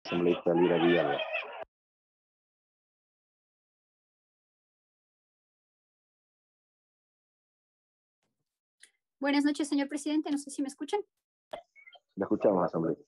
asambleísta Lira Villalba. Buenas noches, señor presidente. No sé si me escuchan. Le escuchamos, asambleísta.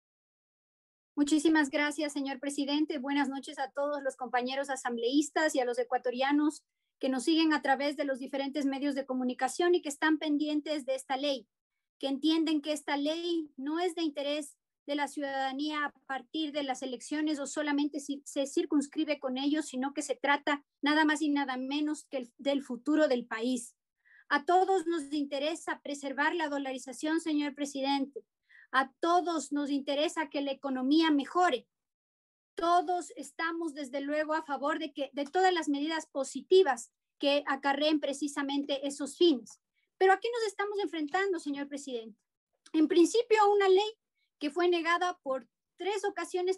Muchísimas gracias, señor presidente. Buenas noches a todos los compañeros asambleístas y a los ecuatorianos que nos siguen a través de los diferentes medios de comunicación y que están pendientes de esta ley, que entienden que esta ley no es de interés de la ciudadanía a partir de las elecciones o solamente se circunscribe con ellos, sino que se trata nada más y nada menos que del futuro del país. A todos nos interesa preservar la dolarización, señor presidente. A todos nos interesa que la economía mejore. Todos estamos desde luego a favor de todas las medidas positivas que acarreen precisamente esos fines. Pero ¿a qué nos estamos enfrentando, señor presidente? En principio, a una ley que fue negada por dos ocasiones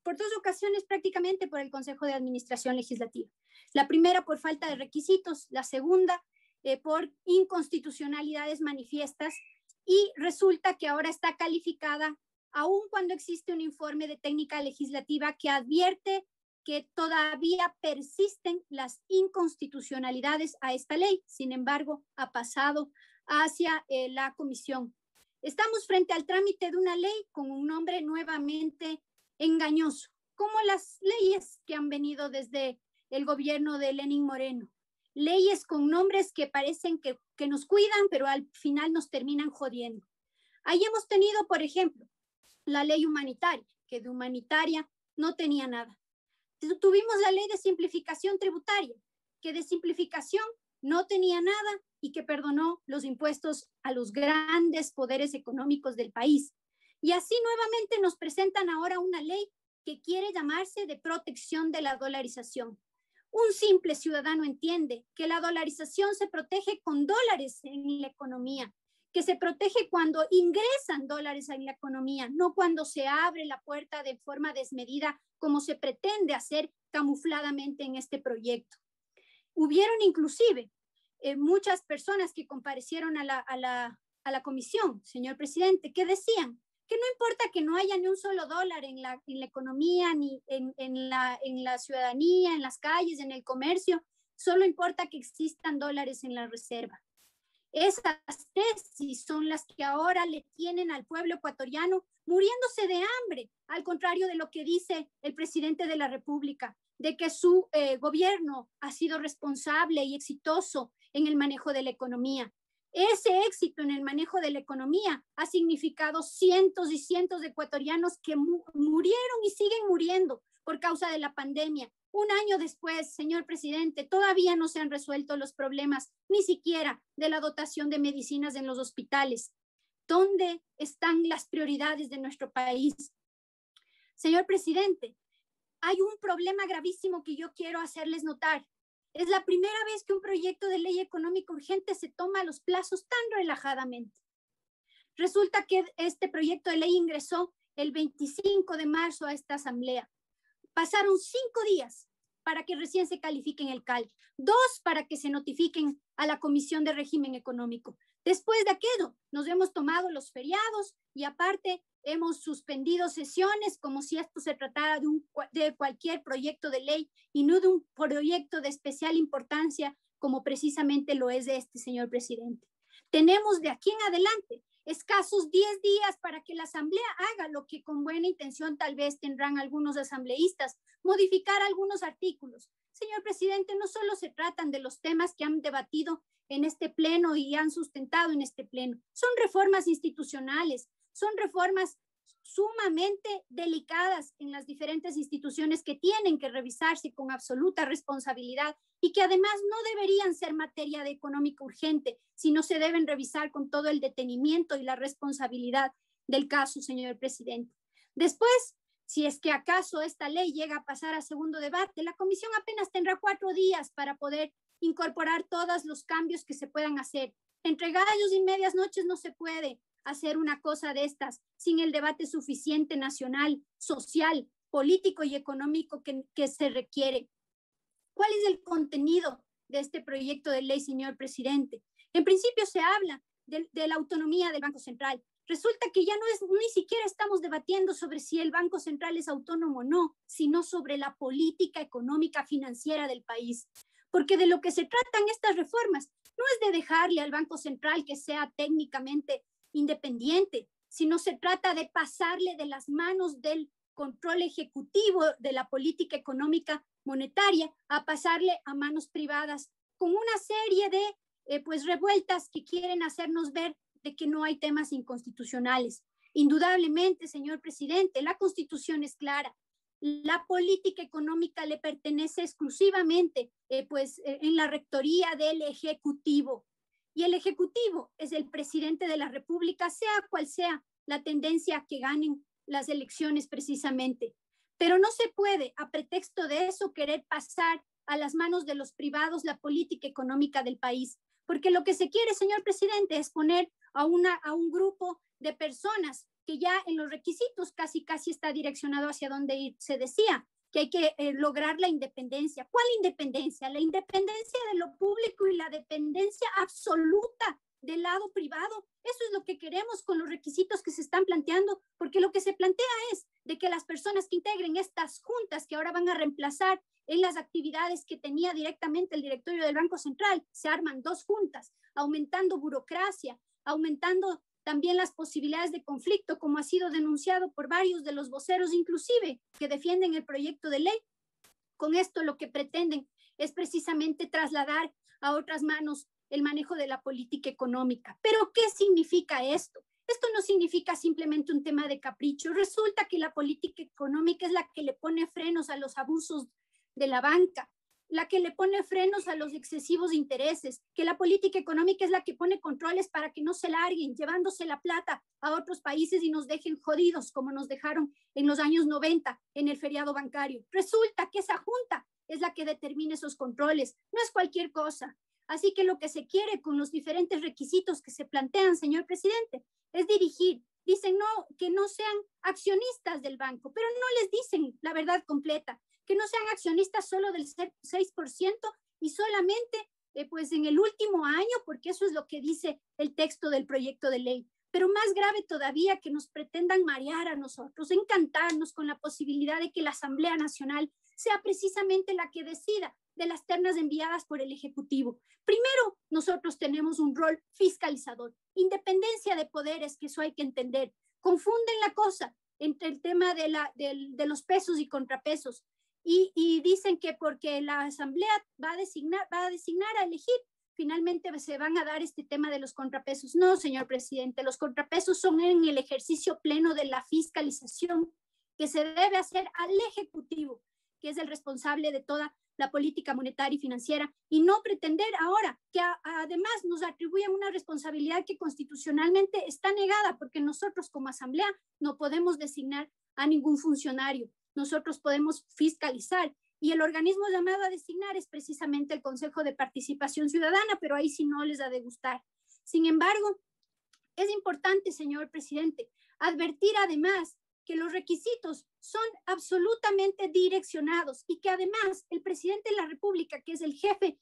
prácticamente por el Consejo de Administración Legislativa. La primera por falta de requisitos, la segunda por inconstitucionalidades manifiestas, y resulta que ahora está calificada, aun cuando existe un informe de técnica legislativa que advierte que todavía persisten las inconstitucionalidades a esta ley. Sin embargo, ha pasado hacia la comisión. Estamos frente al trámite de una ley con un nombre nuevamente engañoso, como las leyes que han venido desde el gobierno de Lenín Moreno. Leyes con nombres que parecen que nos cuidan, pero al final nos terminan jodiendo. Ahí hemos tenido, por ejemplo, la ley humanitaria, que de humanitaria no tenía nada. Tuvimos la ley de simplificación tributaria, que de simplificación no tenía nada y que perdonó los impuestos a los grandes poderes económicos del país. Y así nuevamente nos presentan ahora una ley que quiere llamarse de protección de la dolarización. Un simple ciudadano entiende que la dolarización se protege con dólares en la economía, que se protege cuando ingresan dólares en la economía, no cuando se abre la puerta de forma desmedida como se pretende hacer camufladamente en este proyecto. Hubieron inclusive muchas personas que comparecieron a la comisión, señor presidente, que decían que no importa que no haya ni un solo dólar en la economía, ni en la ciudadanía, en las calles, en el comercio, solo importa que existan dólares en la reserva. Esas tesis son las que ahora le tienen al pueblo ecuatoriano muriéndose de hambre, al contrario de lo que dice el presidente de la República, de que su gobierno ha sido responsable y exitoso en el manejo de la economía. Ese éxito en el manejo de la economía ha significado cientos y cientos de ecuatorianos que murieron y siguen muriendo por causa de la pandemia. Un año después, señor presidente, todavía no se han resuelto los problemas, ni siquiera de la dotación de medicinas en los hospitales. ¿Dónde están las prioridades de nuestro país? Señor presidente, hay un problema gravísimo que yo quiero hacerles notar. Es la primera vez que un proyecto de ley económica urgente se toma los plazos tan relajadamente. Resulta que este proyecto de ley ingresó el 25 de marzo a esta asamblea. Pasaron 5 días para que recién se califique en el CAL, 2 para que se notifiquen a la Comisión de Régimen Económico. Después de aquello, nos hemos tomado los feriados y aparte hemos suspendido sesiones como si esto se tratara de cualquier proyecto de ley y no de un proyecto de especial importancia como precisamente lo es de este señor presidente. Tenemos de aquí en adelante escasos 10 días para que la asamblea haga lo que con buena intención tal vez tendrán algunos asambleístas, modificar algunos artículos. Señor presidente, no solo se tratan de los temas que han debatido en este pleno y han sustentado en este pleno, son reformas institucionales, son reformas sumamente delicadas en las diferentes instituciones que tienen que revisarse con absoluta responsabilidad y que además no deberían ser materia de económica urgente, sino se deben revisar con todo el detenimiento y la responsabilidad del caso, señor presidente. Después, si es que acaso esta ley llega a pasar a segundo debate, la comisión apenas tendrá 4 días para poder incorporar todos los cambios que se puedan hacer. Entre gallos y medias noches no se puede hacer una cosa de estas sin el debate suficiente nacional, social, político y económico que se requiere. ¿Cuál es el contenido de este proyecto de ley, señor presidente? En principio se habla de la autonomía del Banco Central, Resulta que ya ni siquiera estamos debatiendo sobre si el Banco Central es autónomo o no, sino sobre la política económica financiera del país. Porque de lo que se tratan estas reformas no es de dejarle al Banco Central que sea técnicamente independiente, sino se trata de pasarle de las manos del control ejecutivo de la política económica monetaria a pasarle a manos privadas con una serie de pues revueltas que quieren hacernos ver de que no hay temas inconstitucionales. Indudablemente, señor presidente, la Constitución es clara. La política económica le pertenece exclusivamente en la rectoría del Ejecutivo. Y el Ejecutivo es el presidente de la República, sea cual sea la tendencia a que ganen las elecciones precisamente. Pero no se puede, a pretexto de eso, querer pasar a las manos de los privados la política económica del país. Porque lo que se quiere, señor presidente, es poner a un grupo de personas que ya en los requisitos casi está direccionado hacia donde ir. Se decía que hay que lograr la independencia. ¿Cuál independencia? La independencia de lo público y la dependencia absoluta del lado privado. Eso es lo que queremos con los requisitos que se están planteando, porque lo que se plantea es de que las personas que integren estas juntas que ahora van a reemplazar en las actividades que tenía directamente el directorio del Banco Central, se arman dos juntas, aumentando burocracia, aumentando también las posibilidades de conflicto, como ha sido denunciado por varios de los voceros, inclusive, que defienden el proyecto de ley. Con esto lo que pretenden es precisamente trasladar a otras manos el manejo de la política económica. ¿Pero qué significa esto? Esto no significa simplemente un tema de capricho. Resulta que la política económica es la que le pone frenos a los abusos de la banca, la que le pone frenos a los excesivos intereses, que la política económica es la que pone controles para que no se larguen, llevándose la plata a otros países y nos dejen jodidos, como nos dejaron en los años 90 en el feriado bancario. Resulta que esa junta es la que determina esos controles, no es cualquier cosa. Así que lo que se quiere con los diferentes requisitos que se plantean, señor presidente, es dirigir. Dicen no, que no sean accionistas del banco, pero no les dicen la verdad completa, que no sean accionistas solo del 6% y solamente pues en el último año, porque eso es lo que dice el texto del proyecto de ley. Pero más grave todavía, que nos pretendan marear a nosotros, encantarnos con la posibilidad de que la Asamblea Nacional sea precisamente la que decida de las ternas enviadas por el Ejecutivo. Primero, nosotros tenemos un rol fiscalizador, independencia de poderes, que eso hay que entender. Confunden la cosa entre el tema de los pesos y contrapesos y dicen que porque la Asamblea va a designar, a elegir, finalmente se van a dar este tema de los contrapesos. No, señor presidente, los contrapesos son en el ejercicio pleno de la fiscalización que se debe hacer al Ejecutivo, que es el responsable de toda la política monetaria y financiera, y no pretender ahora que además nos atribuyan una responsabilidad que constitucionalmente está negada, porque nosotros como Asamblea no podemos designar a ningún funcionario, nosotros podemos fiscalizar, y el organismo llamado a designar es precisamente el Consejo de Participación Ciudadana, pero ahí sí no les ha de gustar. Sin embargo, es importante, señor presidente, advertir además que los requisitos son absolutamente direccionados y que además el presidente de la República, que es el jefe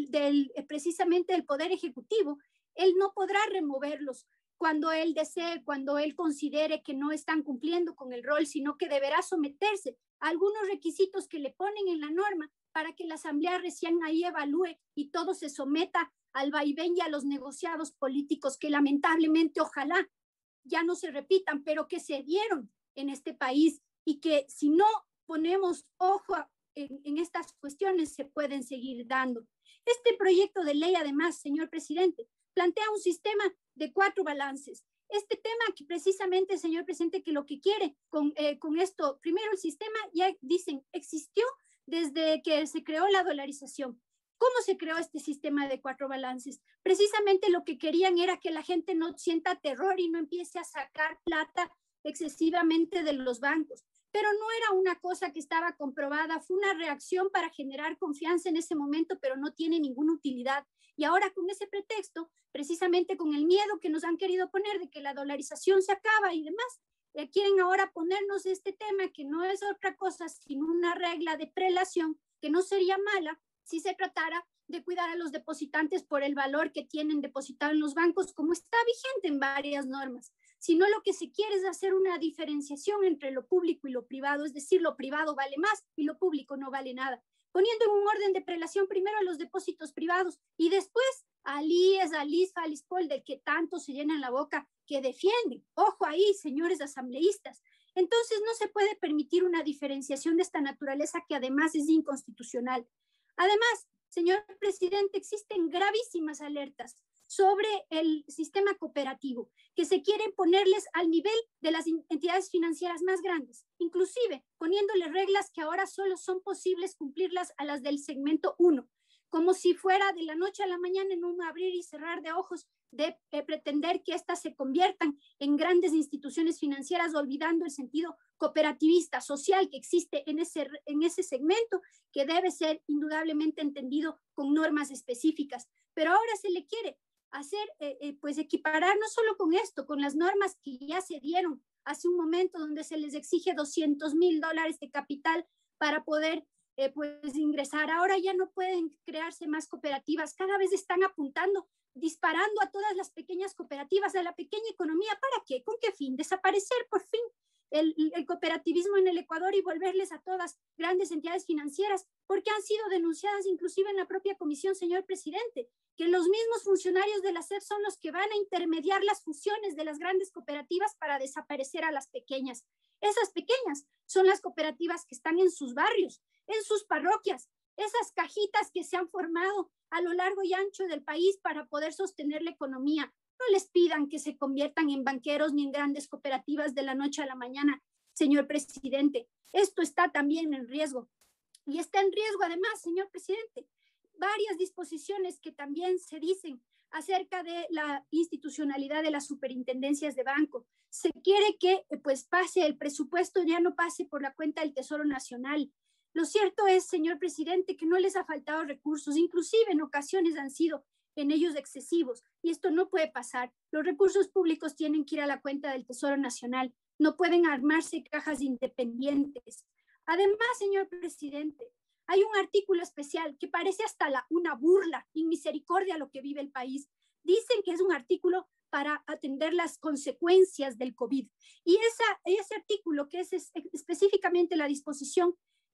precisamente del Poder Ejecutivo, él no podrá removerlos cuando él desee, cuando él considere que no están cumpliendo con el rol, sino que deberá someterse a algunos requisitos que le ponen en la norma para que la Asamblea recién ahí evalúe y todo se someta al vaivén y a los negociados políticos que lamentablemente ojalá ya no se repitan, pero que se dieron en este país y que si no ponemos ojo en estas cuestiones se pueden seguir dando. Este proyecto de ley, además, señor presidente, plantea un sistema de 4 balances. Este tema que precisamente, señor presidente, que lo que quiere con esto, primero el sistema, ya dicen, existió desde que se creó la dolarización. ¿Cómo se creó este sistema de 4 balances? Precisamente lo que querían era que la gente no sienta terror y no empiece a sacar plata excesivamente de los bancos. Pero no era una cosa que estaba comprobada, fue una reacción para generar confianza en ese momento, pero no tiene ninguna utilidad. Y ahora con ese pretexto, precisamente con el miedo que nos han querido poner de que la dolarización se acaba y demás, quieren ahora ponernos este tema que no es otra cosa sino una regla de prelación que no sería mala si se tratara de cuidar a los depositantes por el valor que tienen depositado en los bancos, como está vigente en varias normas. sino lo que se quiere es hacer una diferenciación entre lo público y lo privado, es decir, lo privado vale más y lo público no vale nada, poniendo en un orden de prelación primero a los depósitos privados y después al IES, al ISFA, al ISPOL, del que tanto se llenan la boca, que defienden. Ojo ahí, señores asambleístas. Entonces no se puede permitir una diferenciación de esta naturaleza que además es inconstitucional. Además, señor presidente, existen gravísimas alertas sobre el sistema cooperativo, que se quieren ponerles al nivel de las entidades financieras más grandes, inclusive poniéndole reglas que ahora solo son posibles cumplirlas a las del segmento 1, como si fuera de la noche a la mañana en un abrir y cerrar de ojos de pretender que éstas se conviertan en grandes instituciones financieras, olvidando el sentido cooperativista, social que existe en ese segmento, que debe ser indudablemente entendido con normas específicas. Pero ahora se le quiere hacer, pues equiparar no solo con esto, con las normas que ya se dieron hace un momento, donde se les exige $200,000 de capital para poder pues ingresar. Ahora ya no pueden crearse más cooperativas, cada vez están apuntando, disparando a todas las pequeñas cooperativas, a la pequeña economía. ¿Para qué? ¿Con qué fin? Desaparecer por fin el cooperativismo en el Ecuador y volverles a todas grandes entidades financieras, porque han sido denunciadas inclusive en la propia comisión, señor presidente, que los mismos funcionarios de la SEP son los que van a intermediar las fusiones de las grandes cooperativas para desaparecer a las pequeñas. Esas pequeñas son las cooperativas que están en sus barrios, en sus parroquias, esas cajitas que se han formado a lo largo y ancho del país para poder sostener la economía. No les pidan que se conviertan en banqueros ni en grandes cooperativas de la noche a la mañana, señor presidente. Esto está también en riesgo. Y está en riesgo además, señor presidente, varias disposiciones que también se dicen acerca de la institucionalidad de las superintendencias de banco. Se quiere que pues pase el presupuesto, ya no pase por la cuenta del Tesoro Nacional. Lo cierto es, señor presidente, que no les ha faltado recursos, inclusive en ocasiones han sido en ellos excesivos, y esto no puede pasar. Los recursos públicos tienen que ir a la cuenta del Tesoro Nacional, no pueden armarse cajas independientes. Además, señor presidente, hay un artículo especial que parece hasta una burla, inmisericordia a lo que vive el país. Dicen que es un artículo para atender las consecuencias del COVID. Y ese artículo, que es específicamente la disposición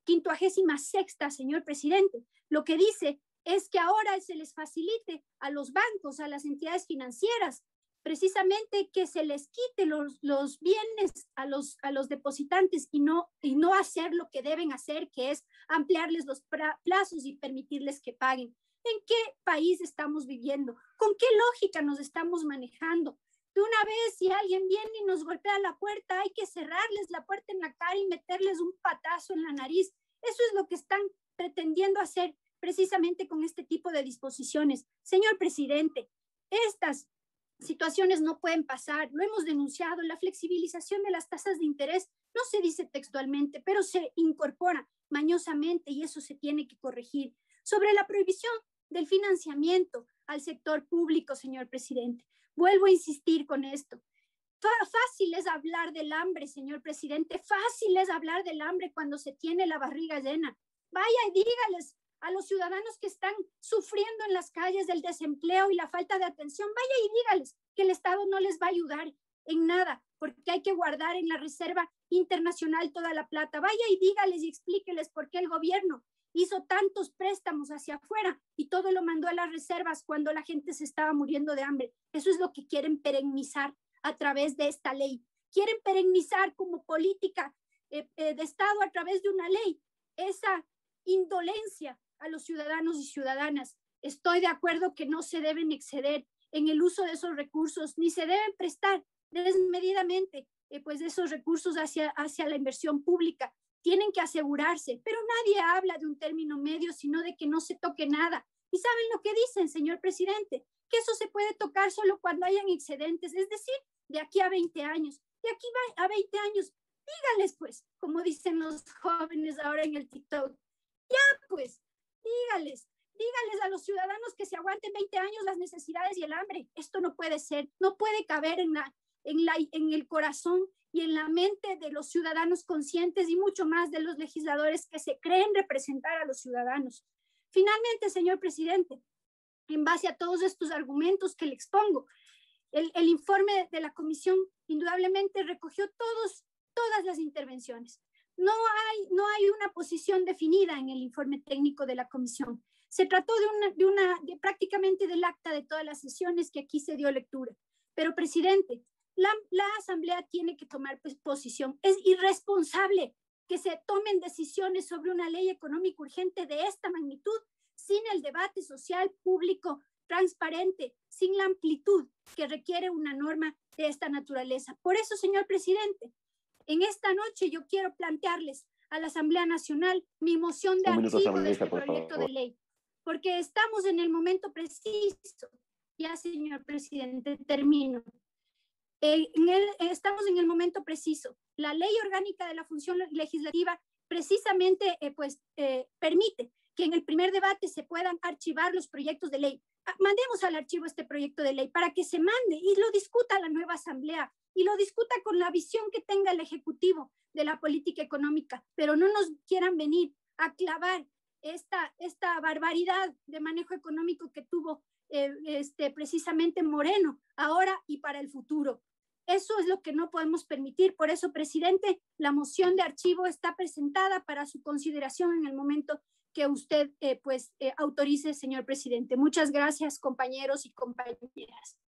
56ª, señor presidente, lo que dice es que ahora se les facilite a los bancos, a las entidades financieras, precisamente que se les quite los bienes a los depositantes y no hacer lo que deben hacer, que es ampliarles los plazos y permitirles que paguen. ¿En qué país estamos viviendo? ¿Con qué lógica nos estamos manejando? De una vez, si alguien viene y nos golpea la puerta, hay que cerrarles la puerta en la cara y meterles un patazo en la nariz. Eso es lo que están pretendiendo hacer precisamente con este tipo de disposiciones. Señor presidente, estas situaciones no pueden pasar, lo hemos denunciado. La flexibilización de las tasas de interés no se dice textualmente, pero se incorpora mañosamente y eso se tiene que corregir. Sobre la prohibición del financiamiento al sector público, señor presidente, vuelvo a insistir con esto. Fácil es hablar del hambre, señor presidente, fácil es hablar del hambre cuando se tiene la barriga llena. Vaya y dígales a los ciudadanos que están sufriendo en las calles del desempleo y la falta de atención, vaya y dígales que el Estado no les va a ayudar en nada, porque hay que guardar en la Reserva Internacional toda la plata. Vaya y dígales y explíqueles por qué el gobierno hizo tantos préstamos hacia afuera y todo lo mandó a las reservas cuando la gente se estaba muriendo de hambre. Eso es lo que quieren perennizar a través de esta ley. Quieren perennizar como política de Estado a través de una ley esa indolencia a los ciudadanos y ciudadanas. Estoy de acuerdo que no se deben exceder en el uso de esos recursos, ni se deben prestar desmedidamente pues esos recursos hacia la inversión pública. Tienen que asegurarse, pero nadie habla de un término medio, sino de que no se toque nada. ¿Y saben lo que dicen, señor presidente? Que eso se puede tocar solo cuando hayan excedentes, es decir, de aquí a 20 años. De aquí a 20 años, díganles pues, como dicen los jóvenes ahora en el TikTok, ya pues, díganles a los ciudadanos que se aguanten 20 años las necesidades y el hambre. Esto no puede ser, no puede caber en el corazón y en la mente de los ciudadanos conscientes y mucho más de los legisladores que se creen representar a los ciudadanos. Finalmente, señor presidente, en base a todos estos argumentos que le expongo, el informe de la Comisión indudablemente recogió todas las intervenciones. No hay una posición definida en el informe técnico de la comisión. Se trató de prácticamente del acta de todas las sesiones que aquí se dio lectura. Pero, presidente, la Asamblea tiene que tomar posición. Es irresponsable que se tomen decisiones sobre una ley económica urgente de esta magnitud sin el debate social público transparente, sin la amplitud que requiere una norma de esta naturaleza. Por eso, señor presidente, en esta noche yo quiero plantearles a la Asamblea Nacional mi moción de archivo de este proyecto de ley, porque estamos en el momento preciso. Ya, señor presidente, termino. Estamos en el momento preciso. La ley orgánica de la función legislativa precisamente permite que en el primer debate se puedan archivar los proyectos de ley. Mandemos al archivo este proyecto de ley para que se mande y lo discuta la nueva Asamblea y lo discuta con la visión que tenga el Ejecutivo de la política económica, pero no nos quieran venir a clavar esta barbaridad de manejo económico que tuvo precisamente Moreno ahora y para el futuro. Eso es lo que no podemos permitir. Por eso, presidente, la moción de archivo está presentada para su consideración en el momento que usted autorice, señor presidente. Muchas gracias, compañeros y compañeras.